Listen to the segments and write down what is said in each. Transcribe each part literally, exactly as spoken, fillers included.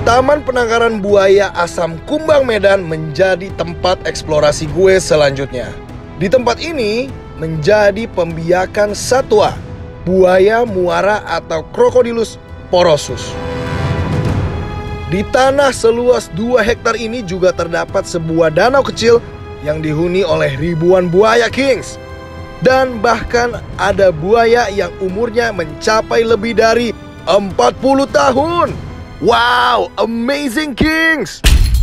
Taman Penangkaran Buaya Asam Kumbang Medan menjadi tempat eksplorasi gue selanjutnya. Di tempat ini menjadi pembiakan satwa buaya muara atau Crocodylus porosus. Di tanah seluas dua hektar ini juga terdapat sebuah danau kecil yang dihuni oleh ribuan buaya, Kings. Dan bahkan ada buaya yang umurnya mencapai lebih dari empat puluh tahun. Wow, amazing, Kings!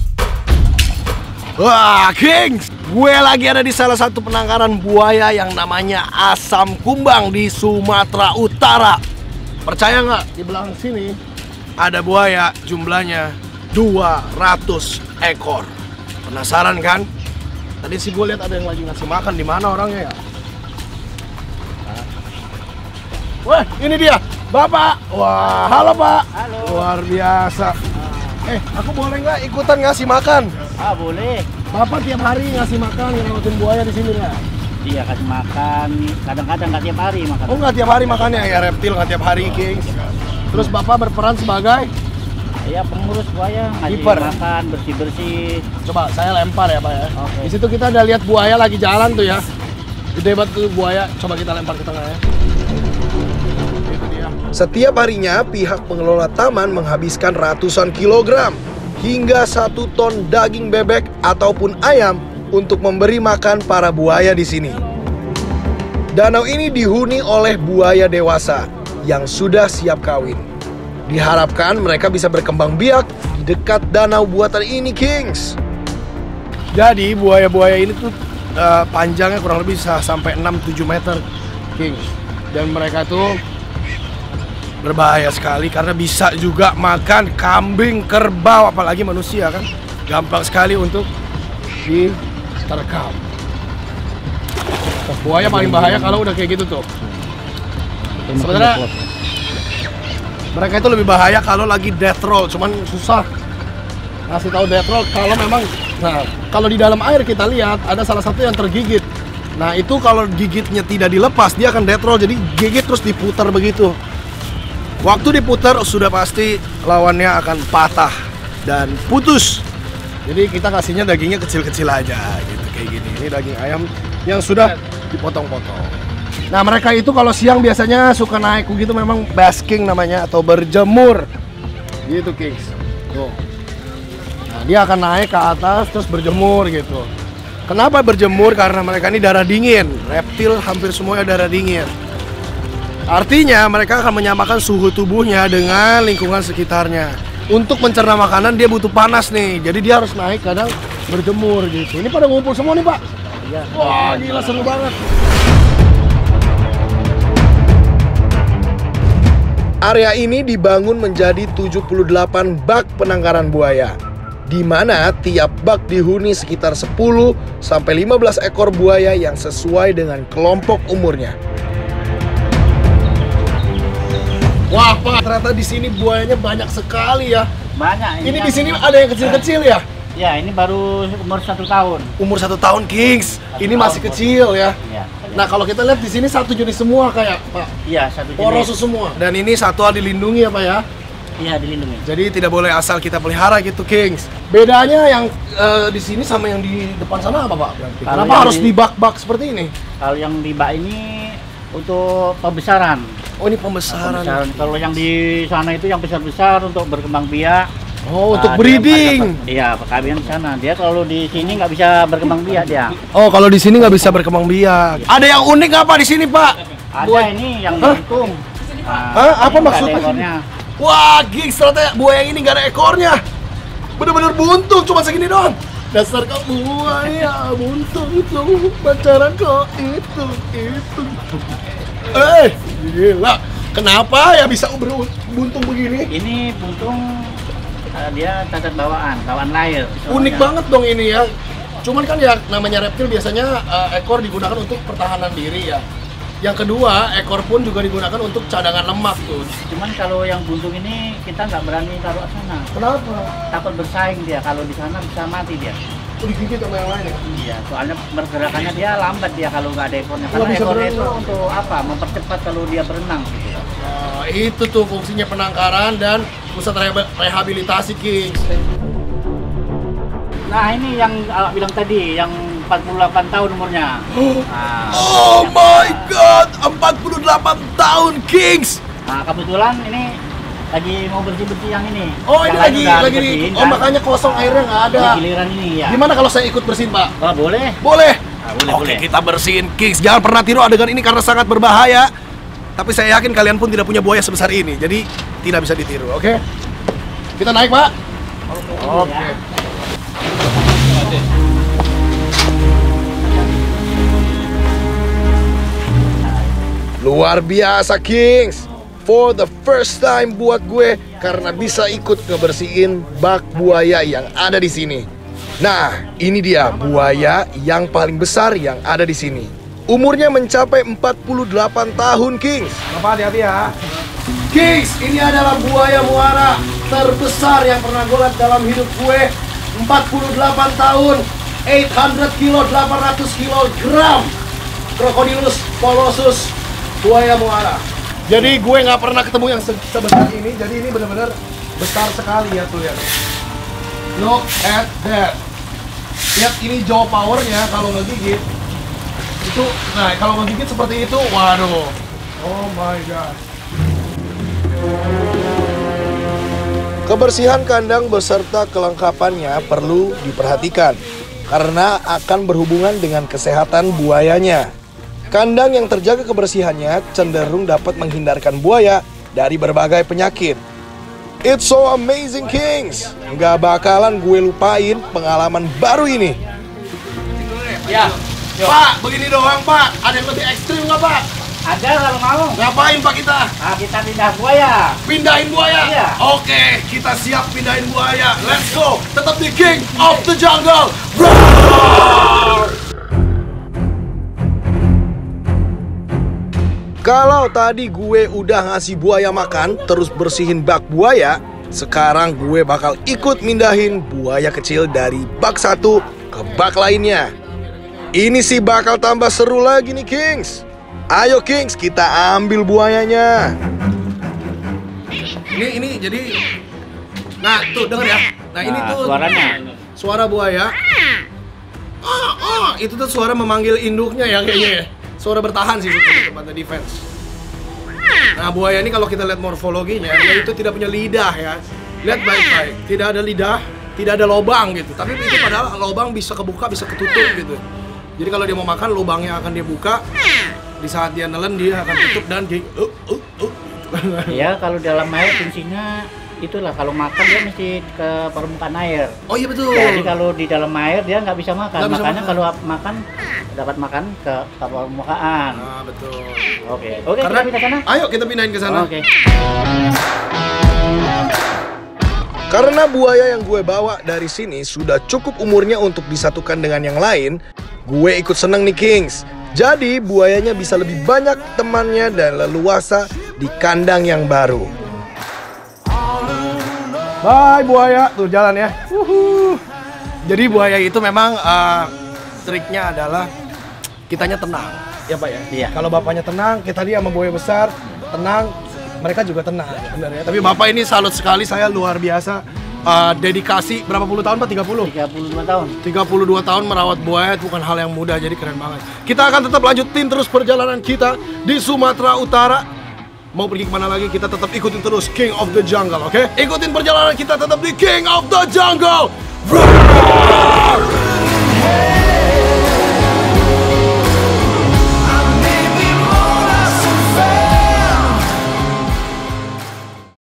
Wah, Kings! Gue lagi ada di salah satu penangkaran buaya yang namanya Asam Kumbang di Sumatera Utara. Percaya nggak, di belakang sini ada buaya jumlahnya dua ratus ekor. Penasaran kan? Tadi sih gue lihat ada yang lagi ngasih makan. Di mana orangnya ya? Wah, ini dia, Bapak. Wah, halo Pak. Halo. Luar biasa. Eh, aku boleh nggak ikutan ngasih makan? Ah, boleh. Bapak tiap hari ngasih makan ngelawatin buaya di sini ya? Iya, kasih makan. Kadang-kadang nggak tiap hari makan. Oh, nggak tiap hari makannya ya, reptil nggak tiap hari, Kings. Terus Bapak berperan sebagai? Iya, pengurus buaya, ngasih Keeper. makan, bersih-bersih. Coba saya lempar ya Pak ya. Oke. Di situ kita udah lihat buaya lagi jalan tuh ya. Gede banget tuh buaya. Coba kita lempar ke tengah ya. Itu dia. Setiap harinya pihak pengelola taman menghabiskan ratusan kilogram hingga satu ton daging bebek ataupun ayam untuk memberi makan para buaya di sini. Danau ini dihuni oleh buaya dewasa yang sudah siap kawin. Diharapkan mereka bisa berkembang biak di dekat danau buatan ini, Kings. Jadi buaya-buaya ini tuh uh, panjangnya kurang lebih bisa sampai enam tujuh meter, Kings. Dan mereka tuh berbahaya sekali karena bisa juga makan kambing, kerbau, apalagi manusia kan. Gampang sekali untuk diterkam. Buaya paling bahaya kalau udah kayak gitu tuh. Sebenarnya mereka itu lebih bahaya kalau lagi death roll, cuman susah ngasih tahu death roll kalau memang, nah kalau di dalam air kita lihat ada salah satu yang tergigit. Nah itu kalau gigitnya tidak dilepas dia akan death roll, jadi gigit terus diputar begitu. Waktu diputar sudah pasti lawannya akan patah dan putus. Jadi kita kasihnya dagingnya kecil-kecil aja gitu kayak gini. Ini daging ayam yang sudah dipotong-potong. Nah mereka itu kalau siang biasanya suka naik gitu, memang basking namanya atau berjemur gitu, Kings. Tuh. Nah, dia akan naik ke atas terus berjemur gitu. Kenapa berjemur? Karena mereka ini darah dingin. Reptil hampir semuanya darah dingin. Artinya mereka akan menyamakan suhu tubuhnya dengan lingkungan sekitarnya. Untuk mencerna makanan dia butuh panas nih. Jadi dia harus naik kadang berjemur gitu. Ini pada ngumpul semua nih Pak. Iya. Wah gila seru banget. Area ini dibangun menjadi tujuh puluh delapan bak penangkaran buaya, di mana tiap bak dihuni sekitar sepuluh sampai lima belas ekor buaya yang sesuai dengan kelompok umurnya. Wah Pak, ternyata di sini buayanya banyak sekali ya. Banyak. Ini yang... di sini ada yang kecil-kecil ya? Ya, ini baru umur satu tahun. Umur satu tahun, Kings. Satu ini tahun, masih kecil ya. Iya. Nah kalau kita lihat di sini satu jenis semua kayak Pak. Iya, satu jenis. Porosus semua. Dan ini satwa dilindungi ya Pak ya. Iya, dilindungi. Jadi tidak boleh asal kita pelihara gitu, Kings. Bedanya yang uh, di sini sama yang di depan sana apa Pak? Berarti? Kenapa harus di bak-bak seperti ini? Kalau yang di bak ini untuk pembesaran. Oh ini pembesaran. pembesaran. Kalau yang di sana itu yang besar-besar untuk berkembang biak. Oh, untuk Nah, breeding. Iya, perkawinan di sana. Dia kalau di sini nggak bisa berkembang biak dia. Oh, kalau di sini nggak bisa berkembang biak. Ada yang unik apa di sini, Pak? Ada Buat... ini yang Hah? buntung. Nah, Hah? Apa nggak maksudnya? ada ekornya. Wah, gigs, ternyata buaya ini nggak ada ekornya. Bener-bener buntung, cuma segini doang. Dasar kau buaya buntung itu, pacaran kau itu, itu. Eh, gila. Kenapa ya bisa berbuntung begini? Ini buntung. Uh, dia cacat bawaan, bawaan lahir. Unik banget dong ini ya. Cuman kan ya namanya reptil biasanya uh, ekor digunakan untuk pertahanan diri ya. Yang kedua, ekor pun juga digunakan untuk cadangan lemak tuh. Cuman kalau yang buntung ini kita nggak berani taruh ke sana. Kenapa? Takut bersaing dia. Kalau di sana bisa mati dia. Oh, digigit sama yang lain ya? Iya, soalnya pergerakannya dia lambat dia kalau nggak ada ekornya. Nggak Karena bisa ekornya itu berenang. untuk apa? Mempercepat kalau dia berenang gitu. Nah, itu tuh fungsinya penangkaran dan pusat reha- rehabilitasi, Kings. Nah ini yang Awak bilang tadi, yang empat puluh delapan tahun umurnya. Nah, Oh my god, empat puluh delapan tahun, Kings. nah kebetulan ini lagi mau bersih-bersih yang ini. Oh, ini Yang lagi lain udah lagi di, dibersihin, oh kan? makanya kosong airnya nggak ada. Di giliran ini ya. Gimana kalau saya ikut bersihin, Pak? Oh boleh. Boleh. Nah, boleh, Oke, boleh. kita bersihin, Kings. Jangan pernah tiru adegan ini karena sangat berbahaya. Tapi saya yakin kalian pun tidak punya buaya sebesar ini, jadi tidak bisa ditiru. Oke? Kita naik, Pak. Oke. Ya. Luar biasa, Kings. For the first time buat gue karena bisa ikut ngebersihin bak buaya yang ada di sini. Nah, ini dia buaya yang paling besar yang ada di sini. Umurnya mencapai empat puluh delapan tahun, Kings. Bapak hati-hati ya. Kings, ini adalah buaya muara terbesar yang pernah gue lihat dalam hidup gue. empat puluh delapan tahun, delapan ratus kilo, delapan ratus kilogram. Crocodylus polosus, buaya muara. Jadi gue nggak pernah ketemu yang se- sebesar ini. Jadi ini benar-benar besar sekali ya tuh ya. Look at that. Lihat ini jaw powernya kalau ngegigit. Itu, nah kalau ngegigit seperti itu, waduh. Oh my god. Kebersihan kandang beserta kelengkapannya perlu diperhatikan karena akan berhubungan dengan kesehatan buayanya. Kandang yang terjaga kebersihannya cenderung dapat menghindarkan buaya dari berbagai penyakit. It's so amazing, Kings. Nggak bakalan gue lupain pengalaman baru ini. Ya. Yuk. Pak, begini doang, Pak. Ada yang lebih ekstrim nggak, Pak? Ada kalau mau. Ngapain, Pak, kita? Nah, kita pindah buaya. Pindahin buaya? Iya. Oke, kita siap pindahin buaya. Let's go. Tetap di King of the Jungle. Roar! Kalau tadi gue udah ngasih buaya makan, terus bersihin bak buaya, sekarang gue bakal ikut mindahin buaya kecil dari bak satu ke bak lainnya. Ini sih bakal tambah seru lagi nih, Kings. Ayo, Kings, kita ambil buayanya. Ini ini jadi, nah tuh denger ya. Nah ini Nah, tuh suaranya. suara buaya. Oh, oh, itu tuh suara memanggil induknya ya kayaknya ya. Suara bertahan sih sebenarnya tempatnya defense. Nah buaya ini kalau kita lihat morfologinya, dia itu tidak punya lidah ya. Lihat baik-baik, tidak ada lidah, tidak ada lubang gitu. Tapi itu padahal lubang bisa kebuka, bisa ketutup gitu. Jadi kalau dia mau makan, lubangnya akan dia buka. Di saat dia nelen, dia akan tutup dan dia uh, uh, uh, gitu. Ya kalau dalam air fungsinya itulah, kalau makan dia mesti ke permukaan air. Oh iya betul. Jadi kalau di dalam air dia nggak bisa makan. Nggak bisa Makanya makan. kalau makan dapat makan ke, ke permukaan. Nah betul. Oke. Oke, Karena, kita pindah sana. ayo kita pindahin ke sana. Oke. Karena buaya yang gue bawa dari sini sudah cukup umurnya untuk disatukan dengan yang lain, gue ikut seneng nih, Kings. Jadi buayanya bisa lebih banyak temannya dan leluasa di kandang yang baru. Bye buaya, tuh jalan ya. Wuhu. Jadi buaya itu memang uh, triknya adalah kitanya tenang, ya Pak ya. Iya. Kalau bapaknya tenang, kita dia sama buaya besar tenang, mereka juga tenang, benar ya. Tapi bapak ini salut sekali, saya luar biasa. Uh, dedikasi berapa puluh tahun Pak? tiga puluh? tiga puluh dua tahun. tiga puluh dua tahun merawat buaya itu bukan hal yang mudah, jadi keren banget. Kita akan tetap lanjutin terus perjalanan kita di Sumatera Utara. Mau pergi kemana lagi, kita tetap ikutin terus King of the Jungle, oke? Okay? Ikutin perjalanan kita tetap di King of the Jungle. Roar!